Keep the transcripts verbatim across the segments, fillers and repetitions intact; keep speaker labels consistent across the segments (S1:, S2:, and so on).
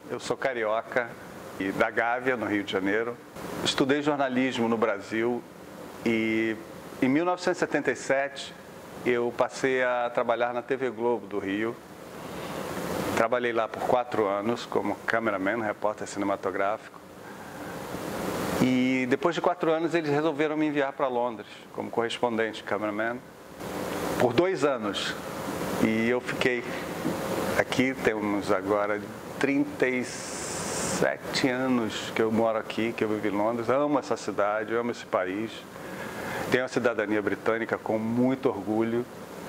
S1: Eu sou carioca e da Gávea, no Rio de Janeiro. Estudei jornalismo no Brasil e em mil novecentos e setenta e sete eu passei a trabalhar na T V Globo do Rio. Trabalhei lá por quatro anos como cameraman, repórter cinematográfico. E depois de quatro anos eles resolveram me enviar para Londres como correspondente cameraman por dois anos. E eu fiquei aqui, temos agora trinta e sete anos que eu moro aqui, que eu vivo em Londres. Amo essa cidade, amo esse país. Tenho a cidadania britânica com muito orgulho.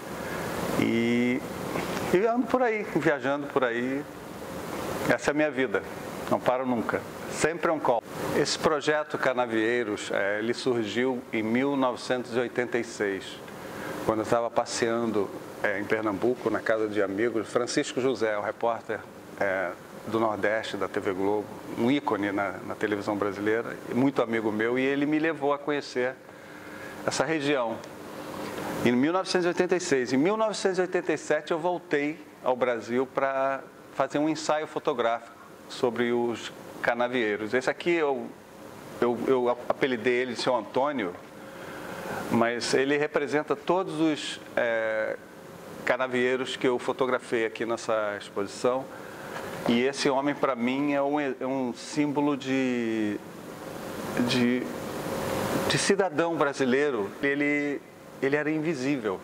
S1: E, e ando por aí, viajando por aí. Essa é a minha vida, não paro nunca. Sempre on call. Esse projeto Canavieiros, é, ele surgiu em mil novecentos e oitenta e seis, quando eu estava passeando é, em Pernambuco, na casa de amigos. Francisco José, o repórter é, do Nordeste da T V Globo, um ícone na, na televisão brasileira, muito amigo meu, e ele me levou a conhecer essa região. Em mil novecentos e oitenta e seis, em mil novecentos e oitenta e sete eu voltei ao Brasil para fazer um ensaio fotográfico sobre os canavieiros. Esse aqui eu, eu, eu apelidei ele de Seu Antônio, mas ele representa todos os é, canavieiros que eu fotografei aqui nessa exposição. E esse homem, para mim, é um, é um símbolo de, de, de cidadão brasileiro. Ele, ele era invisível.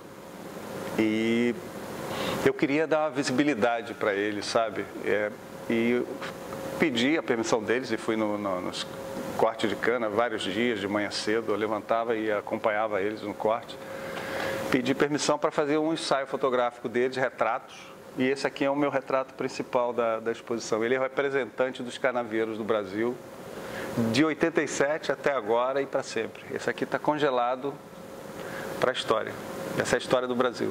S1: E eu queria dar uma visibilidade para ele, sabe? É, e pedi a permissão deles e fui no, no, nos cortes de cana vários dias, de manhã cedo. Eu levantava e acompanhava eles no corte. Pedi permissão para fazer um ensaio fotográfico deles, retratos. E esse aqui é o meu retrato principal da, da exposição. Ele é o representante dos canavieiros do Brasil, de oitenta e sete até agora e para sempre. Esse aqui está congelado para a história. Essa é a história do Brasil.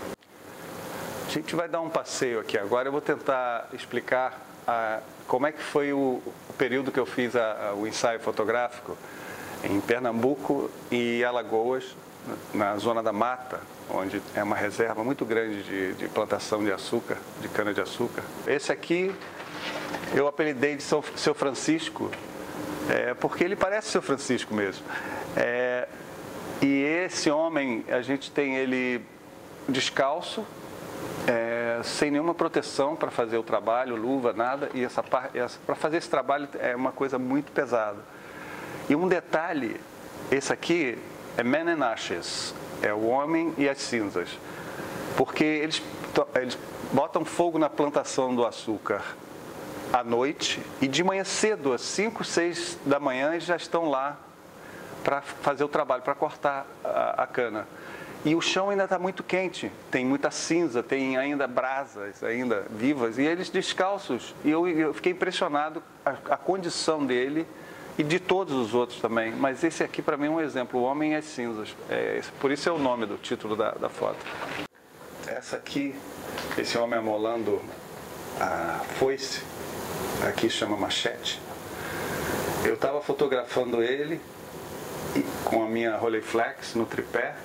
S1: A gente vai dar um passeio aqui agora. Eu vou tentar explicar a, como é que foi o, o período que eu fiz a, a, o ensaio fotográfico em Pernambuco e Alagoas, na zona da mata, onde é uma reserva muito grande de, de plantação de açúcar, de cana-de-açúcar. Esse aqui eu apelidei de São, Seu Francisco, é, porque ele parece Seu Francisco mesmo. É, e esse homem, a gente tem ele descalço, é, sem nenhuma proteção para fazer o trabalho, luva, nada, e essa, essa, para fazer esse trabalho é uma coisa muito pesada. E um detalhe, esse aqui é Man and Ashes, é o homem e as cinzas, porque eles, eles botam fogo na plantação do açúcar à noite e de manhã cedo, às cinco, seis da manhã, eles já estão lá para fazer o trabalho, para cortar a, a cana. E o chão ainda está muito quente, tem muita cinza, tem ainda brasas ainda vivas, e eles descalços. E eu, eu fiquei impressionado a, a condição dele e de todos os outros também. Mas esse aqui para mim é um exemplo, o Homem e as Cinzas. É, por isso é o nome do título da, da foto. Essa aqui, esse homem amolando a foice, aqui chama machete. Eu estava fotografando ele com a minha Rolleiflex no tripé.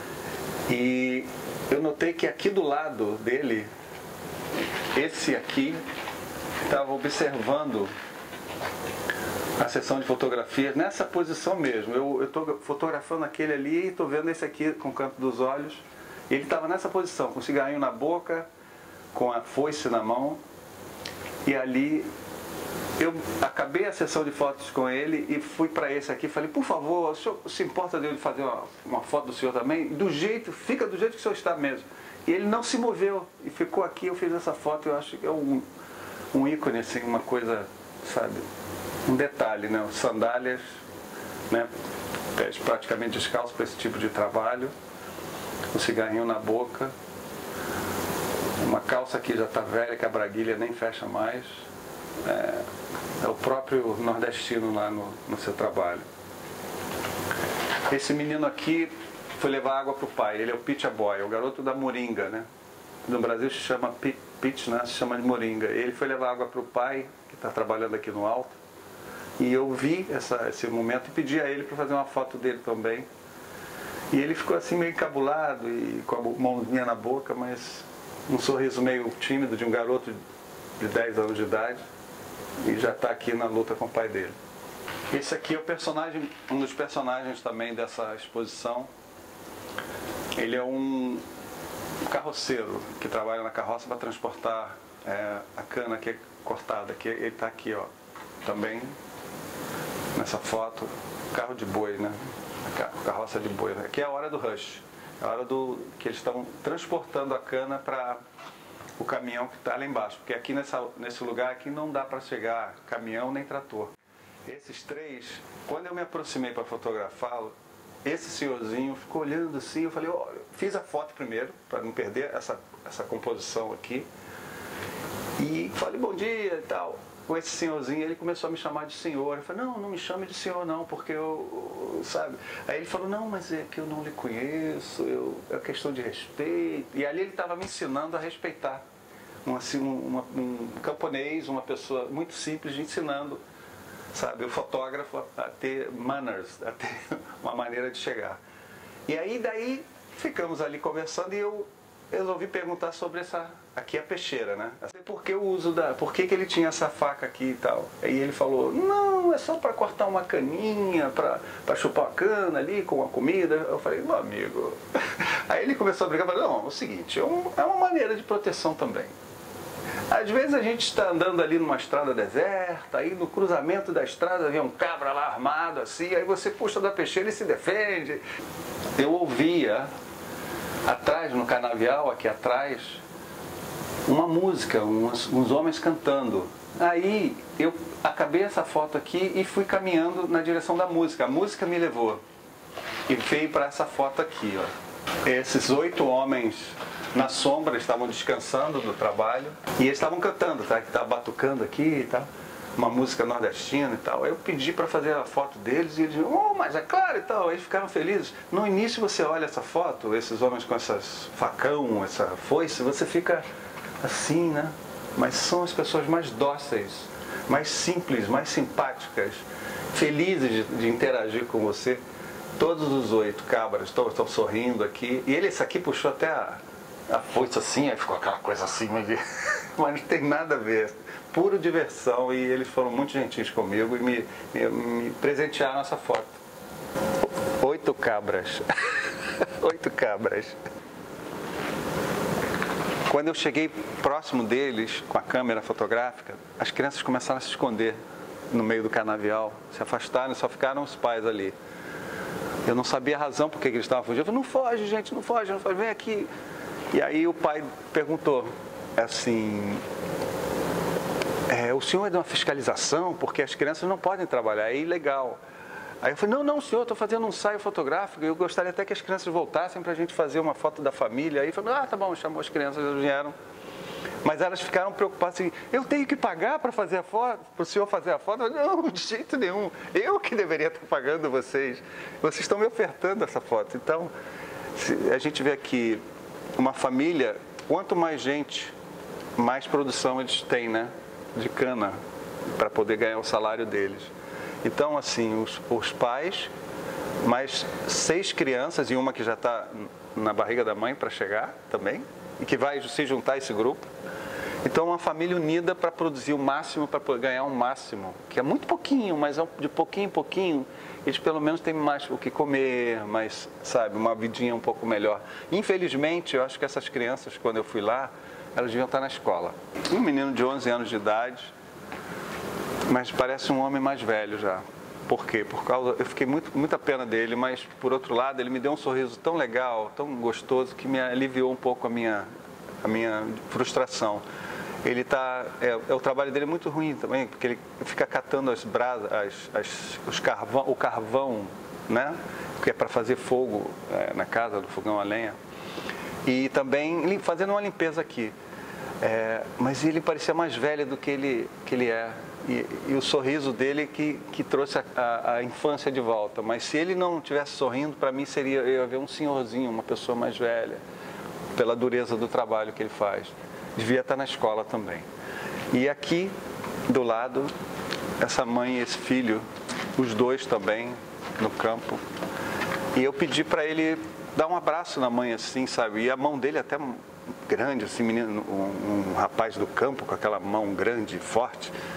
S1: E eu notei que aqui do lado dele, esse aqui estava observando a sessão de fotografias nessa posição mesmo. Eu estou fotografando aquele ali e estou vendo esse aqui com o canto dos olhos. E ele estava nessa posição, com o cigarrinho na boca, com a foice na mão. E ali eu acabei a sessão de fotos com ele e fui para esse aqui. Falei, por favor, o senhor se importa de eu fazer uma, uma foto do senhor também? Do jeito, fica do jeito que o senhor está mesmo. E ele não se moveu e ficou aqui. Eu fiz essa foto, eu acho que é um, um ícone, assim, uma coisa, sabe, um detalhe, né? Sandálias, né? Pés praticamente descalços para esse tipo de trabalho, um cigarrinho na boca, uma calça que já está velha, que a braguilha nem fecha mais. É, é o próprio nordestino lá no, no seu trabalho. Esse menino aqui foi levar água para o pai, ele é o Pitcha Boy, é o garoto da moringa, né? No Brasil se chama pitch, né? Se chama de moringa. Ele foi levar água para o pai, que está trabalhando aqui no alto, e eu vi essa, esse momento e pedi a ele para fazer uma foto dele também. E ele ficou assim meio encabulado e com a mãozinha na boca, mas um sorriso meio tímido de um garoto de dez anos de idade. e já está aqui na luta com o pai dele. Esse aqui é o personagem, um dos personagens também dessa exposição. Ele é um carroceiro que trabalha na carroça para transportar é, a cana que é cortada. Que ele está aqui, ó, também nessa foto, carro de boi, né? Carroça de boi. Aqui é a hora do rush, é a hora do que eles estão transportando a cana para o caminhão que está lá embaixo, porque aqui nessa, nesse lugar aqui não dá para chegar caminhão nem trator. Esses três, quando eu me aproximei para fotografá-lo, esse senhorzinho ficou olhando assim, eu falei, ó, eu fiz a foto primeiro, para não perder essa, essa composição aqui, e falei bom dia e tal. Com esse senhorzinho, ele começou a me chamar de senhor. Eu falei, não, não me chame de senhor não, porque eu, sabe? Aí ele falou, não, mas é que eu não lhe conheço, eu, é questão de respeito. E ali ele estava me ensinando a respeitar. Um, assim, um, um camponês, uma pessoa muito simples, ensinando, sabe, o fotógrafo a, a ter manners, a ter uma maneira de chegar. E aí, daí, ficamos ali conversando e eu resolvi perguntar sobre essa... Aqui é a peixeira, né? Por que o uso da... Por que que ele tinha essa faca aqui e tal? Aí ele falou, não, é só para cortar uma caninha, para chupar uma cana ali com a comida. Eu falei, meu amigo... Aí ele começou a brigar, falou, não, é o seguinte, é, um, é uma maneira de proteção também. Às vezes a gente está andando ali numa estrada deserta, aí no cruzamento da estrada vem um cabra lá armado assim, aí você puxa da peixeira e se defende. Eu ouvia, atrás, no canavial, aqui atrás, uma música, uns, uns homens cantando. Aí eu acabei essa foto aqui e fui caminhando na direção da música. A música me levou e veio para essa foto aqui, ó. Esses oito homens na sombra estavam descansando do trabalho e eles estavam cantando, tá? Que tá batucando aqui e tal, uma música nordestina e tal. Aí eu pedi para fazer a foto deles e eles disseram, oh, mas é claro e tal. Aí eles ficaram felizes. No início você olha essa foto, esses homens com essas facão, essa foice, você fica assim, né? Mas são as pessoas mais dóceis, mais simples, mais simpáticas, felizes de, de interagir com você. Todos os oito cabras estão, estão sorrindo aqui. E ele, esse aqui puxou até a, a foice assim, aí ficou aquela coisa assim, mas, mas não tem nada a ver. Puro diversão, e eles foram muito gentis comigo e me, me, me presentearam essa foto. Oito cabras. Oito cabras. Quando eu cheguei próximo deles, com a câmera fotográfica, as crianças começaram a se esconder no meio do canavial, se afastaram e só ficaram os pais ali. Eu não sabia a razão por que eles estavam fugindo. Eu falei, não foge, gente, não foge, não foge, vem aqui. E aí o pai perguntou, assim, é, o senhor é de uma fiscalização, porque as crianças não podem trabalhar, é ilegal. Aí eu falei, não, não, senhor, estou fazendo um ensaio fotográfico, eu gostaria até que as crianças voltassem para a gente fazer uma foto da família. Aí ele falou, ah, tá bom, chamou as crianças, elas vieram. Mas elas ficaram preocupadas assim, eu tenho que pagar para fazer a foto, para o senhor fazer a foto? Eu falei, não, de jeito nenhum, eu que deveria estar pagando vocês. Vocês estão me ofertando essa foto. Então, a gente vê aqui uma família, quanto mais gente, mais produção eles têm, né, de cana, para poder ganhar o salário deles. Então, assim, os, os pais, mais seis crianças e uma que já está na barriga da mãe para chegar também, e que vai se juntar a esse grupo. Então, uma família unida para produzir o máximo, para ganhar o máximo, que é muito pouquinho, mas de pouquinho em pouquinho, eles pelo menos têm mais o que comer, mais, sabe, uma vidinha um pouco melhor. Infelizmente, eu acho que essas crianças, quando eu fui lá, elas deviam estar na escola. Um menino de onze anos de idade, mas parece um homem mais velho já. Por quê? Por causa, eu fiquei muito, muita pena dele, mas por outro lado ele me deu um sorriso tão legal, tão gostoso, que me aliviou um pouco a minha, a minha frustração. Ele tá, é, é, o trabalho dele é muito ruim também, porque ele fica catando as brasas, as, as, os carvão, o carvão, né? Que é para fazer fogo é, na casa, do fogão a lenha. E também fazendo uma limpeza aqui. É, mas ele parecia mais velho do que ele, que ele é. E, e o sorriso dele que, que trouxe a, a, a infância de volta. Mas se ele não estivesse sorrindo, para mim seria, eu ia ver um senhorzinho, uma pessoa mais velha, pela dureza do trabalho que ele faz. Devia estar na escola também. E aqui, do lado, essa mãe e esse filho, os dois também, no campo. E eu pedi para ele dar um abraço na mãe assim, sabe? E a mão dele até grande, assim, menino, um, um rapaz do campo com aquela mão grande e forte.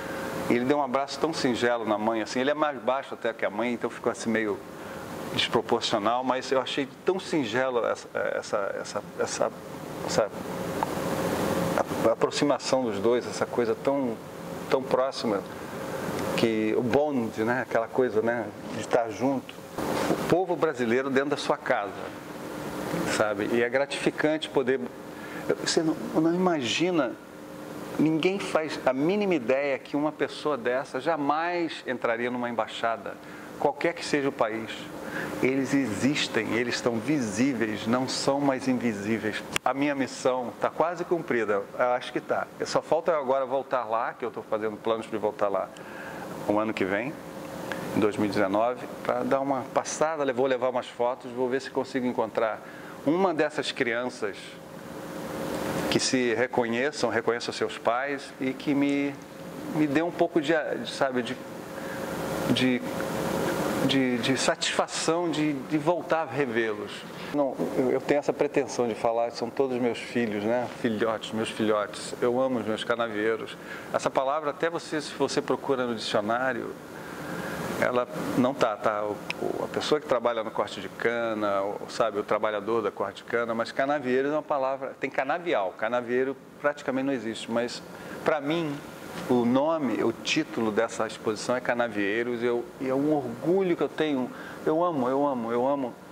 S1: E ele deu um abraço tão singelo na mãe, assim, ele é mais baixo até que a mãe, então ficou assim meio desproporcional, mas eu achei tão singelo essa, essa, essa, essa, essa a, a aproximação dos dois, essa coisa tão, tão próxima, que o bond, né, aquela coisa, né, de estar junto. O povo brasileiro dentro da sua casa, sabe? E é gratificante poder... Você não, não imagina, ninguém faz a mínima ideia que uma pessoa dessa jamais entraria numa embaixada, qualquer que seja o país. Eles existem, eles estão visíveis, não são mais invisíveis. A minha missão está quase cumprida, eu acho que está. Só falta eu agora voltar lá, que eu estou fazendo planos de voltar lá o ano que vem, em dois mil e dezenove, para dar uma passada, vou levar umas fotos, vou ver se consigo encontrar uma dessas crianças que se reconheçam, reconheçam seus pais e que me, me dê um pouco de, sabe, de, de, de, de satisfação de, de voltar a revê-los. Não, eu, eu tenho essa pretensão de falar, são todos meus filhos, né? Filhotes, meus filhotes. Eu amo os meus canavieiros. Essa palavra, até você, se você procura no dicionário, ela não tá, tá? O, a pessoa que trabalha no corte de cana, o, sabe, o trabalhador da corte de cana, mas canavieiro é uma palavra, tem canavial, canavieiro praticamente não existe, mas para mim o nome, o título dessa exposição é Canavieiros, eu, e é um orgulho que eu tenho, eu amo, eu amo, eu amo